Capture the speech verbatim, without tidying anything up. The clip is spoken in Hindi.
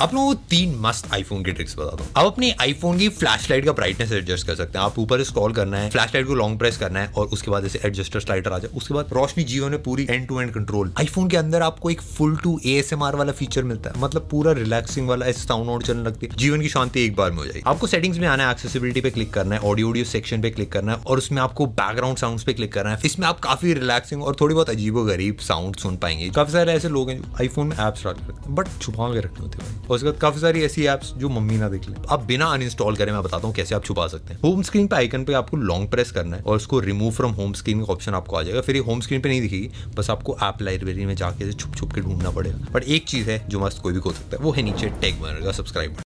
आप लोगों को तीन मस्त आईफोन की ट्रिक्स बताता हूँ। आप अपनी आईफोन की फ्लैशलाइट का ब्राइटनेस एडजस्ट कर सकते हैं। आप ऊपर स्क्रॉल करना है, फ्लैशलाइट को लॉन्ग प्रेस करना है और उसके बाद ऐसे एडजस्टर स्लाइडर आ जाए, उसके बाद रोशनी जियो ने पूरी end to end control. IPhone के अंदर आपको एक फुल टू एएसएमआर वाला फीचर मिलता है, मतलब पूरा रिलैक्सिंग वाला ऐसे साउंड आउट चलने लगती है, जीवन की शांति एक बार में हो जाएगी। आपको सेटिंग्स में आना है, एक्सेसिबिलिटी पे क्लिक करना है, ऑडियो ऑडियो सेक्शन पे क्लिक करना है और उसमें आपको बैकग्राउंड साउंड्स पे क्लिक करना है। इसमें आप काफी रिलैक्सिंग और थोड़ी बहुत अजीबोगरीब साउंड सुन पाएंगे। काफी सारे ऐसे लोग हैं जो आईफोन में एप्स रख रखते हैं बट छुपा के रखने होते हैं, और उसके बाद काफी सारी ऐसी एप्स जो मम्मी ना देख ले। आप बिना अनइंस्टॉल करें मैं बताता हूँ कैसे आप छुपा सकते हैं। होम स्क्रीन पे आइकन पे आपको लॉन्ग प्रेस करना है और उसको रिमूव फ्रॉम होम स्क्रीन का ऑप्शन आपको आ जाएगा। फिर ये होम स्क्रीन पे नहीं दिखेगी, बस आपको ऐप लाइब्रेरी में जाके छुप छुप के ढूंढना पड़ेगा। बट एक चीज है जो मस्त कोई भी खोल सकता है, वो है नीचे टैग बनर का सब्सक्राइब।